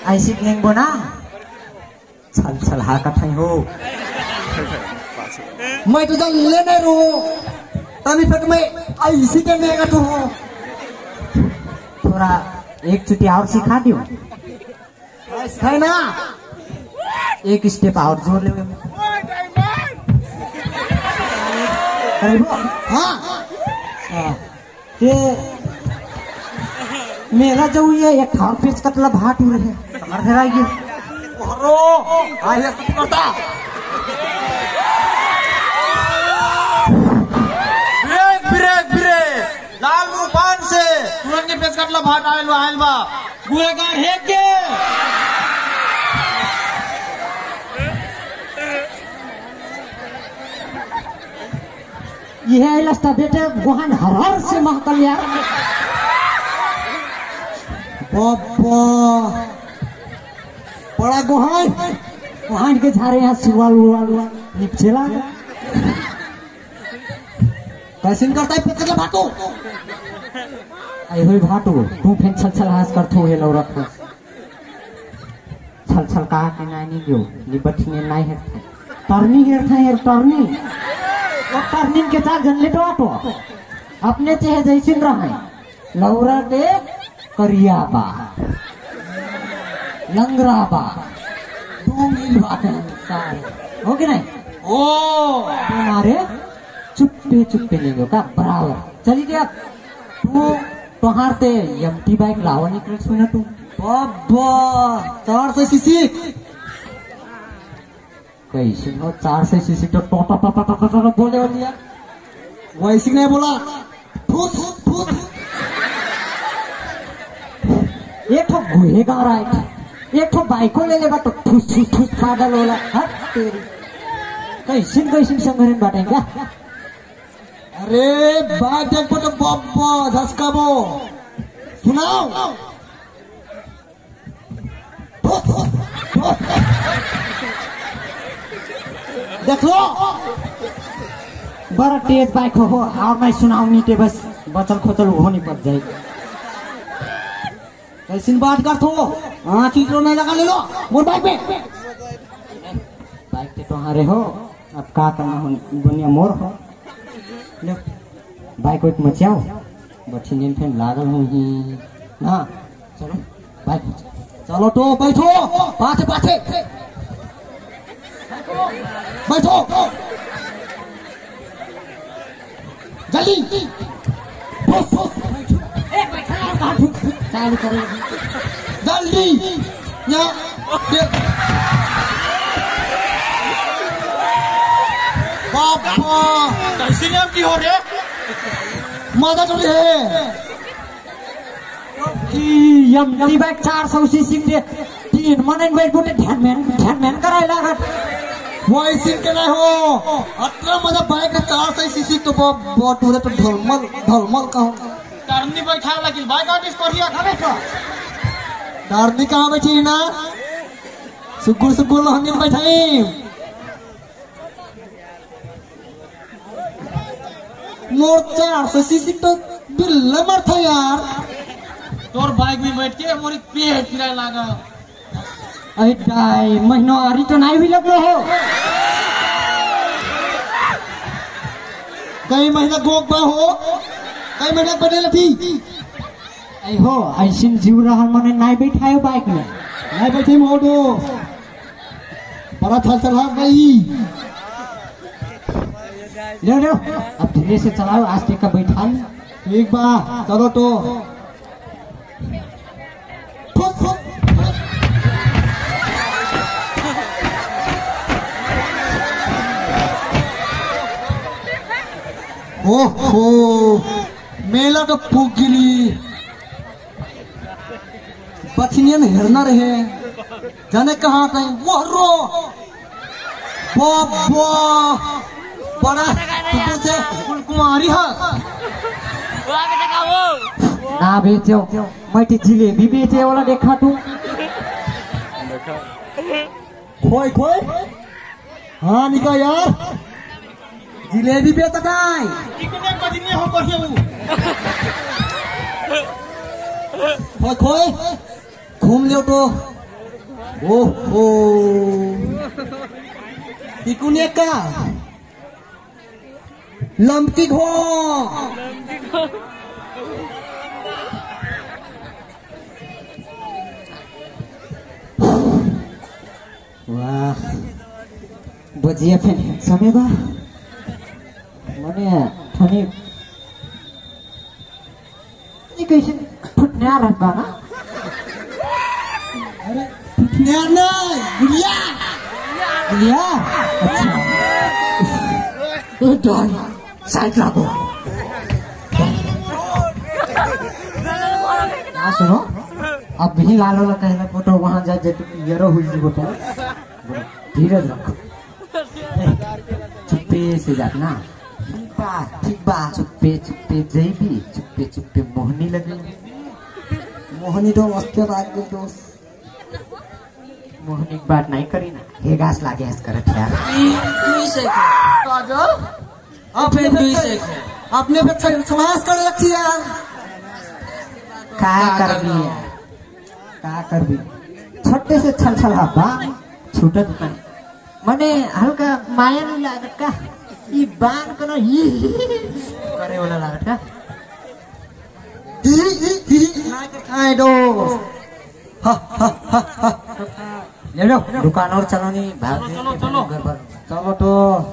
ऐसी नहीं बोना छल छल हा कथाई हो मैं तुझे लेने रू तभी फिर मैं ऐसी करने का तो हूँ थोड़ा एक चुटी और सिखा दियो है ना एक स्टेप और जोड़ ले हाँ के मेरा जो ये एक ठार पेच कतला भाट उड़ है हमारे घर आएगी रो आइए करता ब्रेक ब्रेक ब्रेक लाल रूपान से तुरंत के पेच कतला भाट आयल बा गुएगार है के यह लस्ता बेटे गुहान हर से महकल यार बाबा बड़ा गुहान गुहान के झारे यहाँ सुवाल उवाल निपचेला कैसे करता है पेच कतला भाटो आई हुई भाटो तू फिर छल छल हास कर थो हे लौरक छल छल कहा के नानी गयो लिबठने नाई है टर्नी हेर था हेर टर्नी वो टर्निंग के चार जन लेटो आटो अपने चेहे जैसिन रहे लौरा के करिया बा लंगरा बा 2 मील बाटे सारे हो गए नहीं ओ तुम्हारे चुप्पे चुप्पे ले लो का बराबर चली गया तू तोहारते एमटी बाइक लावा निकल सुना तू बाबा 400 सीसी कैसे हो 400 सीसी तो टोटा टोटा टोटा बोले हो दिया वैसे नहीं बोला फूस फूस एक तो गुहेगा रहा है एक तो बाइको ले लेगा तो ठुस ठुस ठुस पागल होला हट तेरी कैसे संगरन बाटेगा अरे बाइक देख तो बाबा झसका बो सुनाओ देख लो बड़ा तेज बाइक हो और मैं सुनाऊ नीचे बस बचल खोचल होनी पड़ जाएगी कैसी बात कर थो हाँ चीटो नहीं लगा ले लो मोर बाइक पे बाइक पे तुम्हारे हो अब का करना हो दुनिया मोर हो ले बाइक को मचाओ बच्ची दिन फिर लागल हूँ ही ना चलो बाइक चलो तो बैठो पाछे पाछे बैठो जल्दी चालू करो जल्दी बाबा कैसी नाम की हो रे मादा चली है यमली बाइक 400 सीसी के 3 मनन बाइक बोटे ध्यान में कराय लागत वैसे के नहीं हो अतना मजा बाइक के 400 सीसी तो बहुत टूरे तो ढलमल कहूं टर्नी बैठा लगी बाइक आर्टिस करिया खावे का टर्नी कहां बैठी ना सुगुल हंगिन बैठाई मोर 400 सीसी तो बिल्ले मर था यार तोर बाइक में बैठ के मोरी पेट किराए लागा अरे डाई महीना आरी तो नहीं भी लगलो हो कई महीना गोक बा हो कई महीना बने लथी आई हो ऐसिन जीव रहल मने नहीं बैठायो बाइक में नहीं बैठी मोडो बड़ा थल चला गई ले अब धीरे से चलाओ आस्ते का बैठा ठीक बा चलो तो ओहो मेला तो फूक गिली बचनियन हिरना रहे जाने कहाँ कहीं वो रो बाबा बड़ा तुझे से कुमारी है ना बेचो मैं तो जिलेबी बेचे वाला देखा तू खोई खोई हाँ निका यार जिलेबी बेचता है कितने बजने हो बढ़िया खोई खोई घूम लियो तो ओहो इकुने का लंपटी घो वाह बजिया फेन समय बा मने थनी ये कैसे फुटना रहता ना नैना गुड़िया लिया अच्छा डॉल साइड लागो ना सुनो अब भी लालो ला कहना फोटो वहां जा जे येरो हुई जी फोटो धीरज रखो चुप्पे से जाना ठीक बा चुप्पे चुप्पे जैबी चुप्पे चुप्पे मोहनी लगे मोहनी तो मस्त लाग दोस्त मोहनी बात नहीं करी ना हे घास लागे हस करत यार अपने बच्चा समाज कर रखी यार का कर भी छोटे से छल छल हब्बा छूटत नहीं मने हल्का माया नहीं लागत का ई बान कनो ही करे वाला लागत का ना के खाए दो ले लो दुकान और चलो नहीं भाग चलो घर पर चलो तो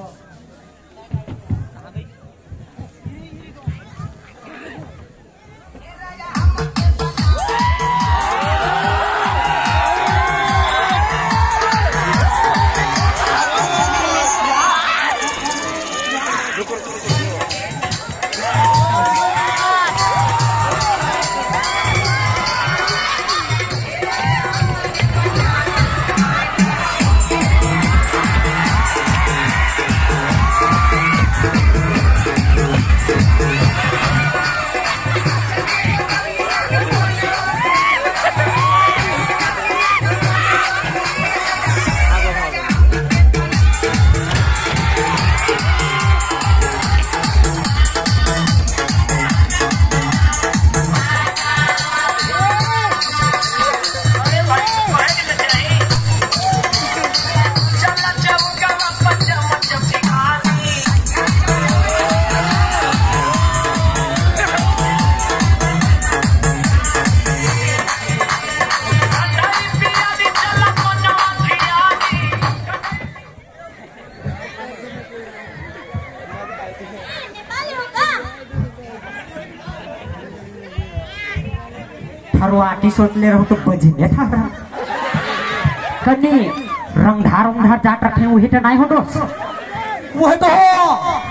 फरवाटी सोच ले रहो तो बजिने था कन्नी रंगधार जाट रखे वही तो नहीं हो दोस्त वही तो हो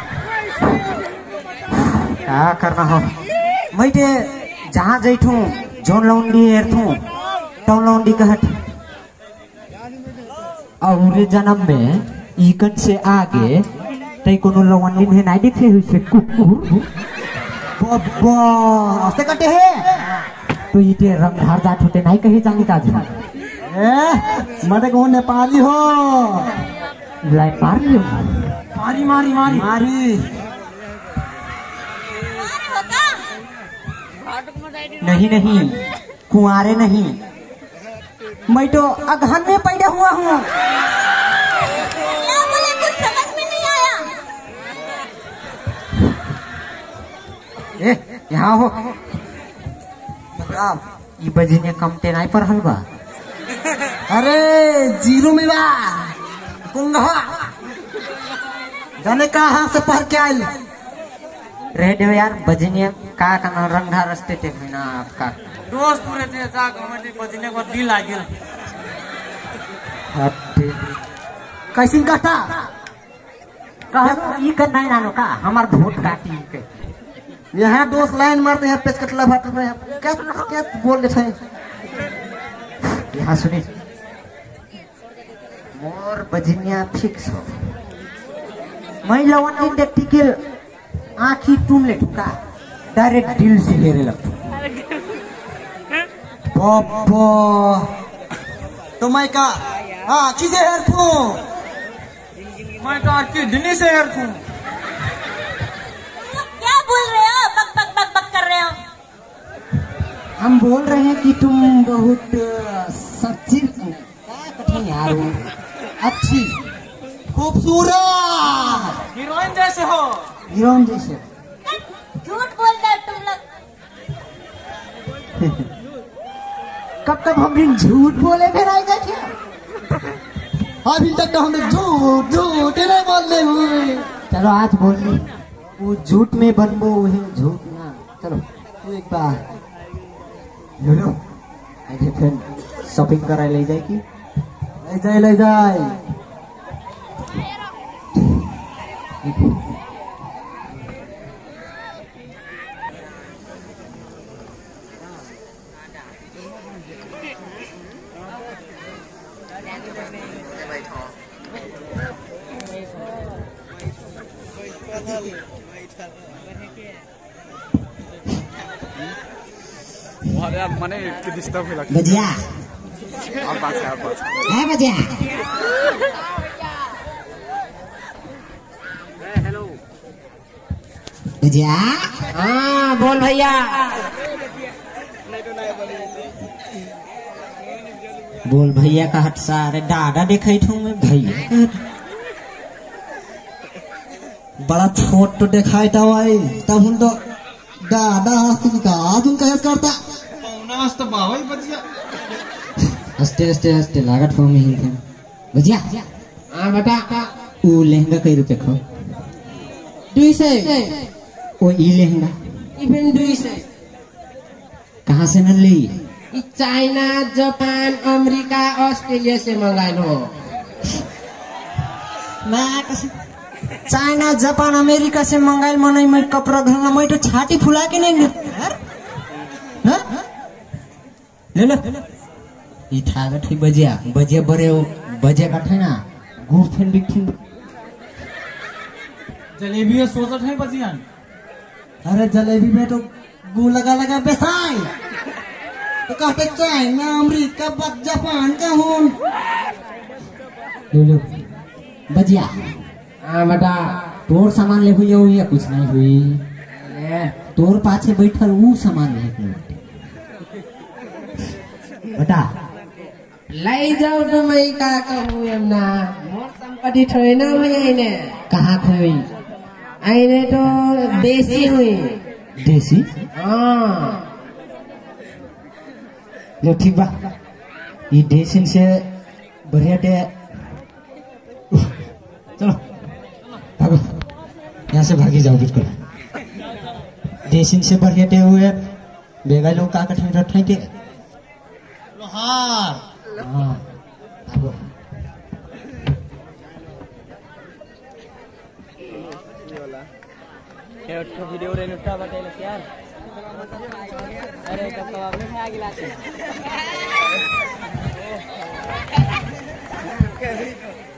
क्या करना हो मैं ते जहाँ जैठू जोन लौंडी एरथू तो लौंडी कहत और जन्म में इकन से आगे तई कोनो लौंडी में नहीं दिखे हुई से कुकुर बब्बा ऐसे कटे है तो इते रंगधार जाट होते नहीं कहे जानी काज मरे को नेपाली हो लाई मार लियो मारी मारी मारी मारी नहीं नहीं कुंवारे नहीं मैं तो अगहन में पैदा हुआ हूँ कुछ समझ में नहीं आया यहाँ हो ये बजिने कमते नहीं पर हलवा अरे जीरो में बा कुंगा जाने कहाँ से पढ़ के आयल रेडियो यार बजिने का करना रंगधार रस्ते थे ना आपका दोस्त पूरे थे जाग हमारे बजने को दिल आ गया कैसे काटा कहा ये करना है नानो का हमार वोट काटी के यहाँ दोस्त लाइन मारते हैं पेच कटला भाट में क्या क्या बोल रहे थे यहाँ सुनी मोर बजिनिया फिक्स हो मैं लवन दिन देखती के आँखी तुम ले ठुका डायरेक्ट दिल से हेरे लगता बाबा तो मैं का आँखी से हेर थू मैं का आँखी दिनी से हेर थू क्या बोल रहे हो बक बक बक बक कर रहे हो हम बोल रहे हैं कि तुम बहुत सच्ची नहीं यार वो अच्छी खूबसूरत हीरोइन जैसे हो। हीरोइन जैसे। झूठ बोल रहे हो तुम लोग। कब कब हमने झूठ बोले फिर आएगा क्या? अभी तक तो हमने झूठ झूठ ही नहीं बोलते हुए। चलो आज बोल ली वो झूठ में बनबो है झूठ ना। चलो तू एक बार लो ऐसे फिर शॉपिंग करा ले जाए की ले जाए यार मने डिस्टर्ब हो लगता बजिया है। आप बात है बजिया। हेलो बजिया हाँ बोल भैया। बोल भैया का हट सारे दादा देखा थू मैं भैया बड़ा छोट तो दिखाई था भाई तब हम तो दादा तुम कैसे करता पौनास तो बावई बजिया। हंसते हंसते हंसते लागत हो में थे बजिया। हाँ बेटा वो लहंगा कई रुपए खो 200 वो ई लहंगा इवन 200 कहाँ से न ली? चाइना जापान अमेरिका ऑस्ट्रेलिया से मंगानो। मैं कैसे चाइना जापान अमेरिका से मंगाइल मनाई मैं कपड़ा धोना मैं तो छाती फुला के नहीं ले लो ये थागत ही बजिया बजिया बड़े हो बजिया का थे ना गुड़ फेन बिठिन जलेबी सोचत है बजिया। अरे जलेबी में तो गू लगा लगा बेसाई तो कहते चाइना अमेरिका जापान का हूँ ले लो बजिया। हाँ बेटा तोर सामान ले हुई या कुछ नहीं हुई तोर पाछे बैठल वो सामान नहीं बता लाई जाओ तो मैं का कहूँ यमना मोर संपत्ति थोड़ी ना हुई आईने। कहाँ खोई? आईने तो देसी हुई। देसी? हाँ लो ठीक बा ये देसी से बढ़िया दे चलो भागो यहाँ से भागी जाओ बिल्कुल। देसी से बढ़िया दे हुए बेगा लोग का कठिन रखे थे लोहार हाँ भागो वीडियो रे नुटा बटेल यार। अरे कब आपने खाया गिलास